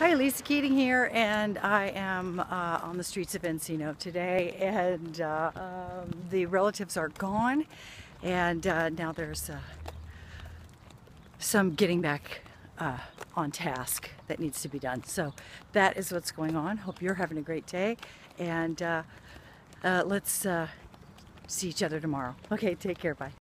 Hi, Lisa Keating here, and I am on the streets of Encino today, and the relatives are gone, and now there's some getting back on task that needs to be done. So that is what's going on. Hope you're having a great day, and let's see each other tomorrow. Okay, take care, bye.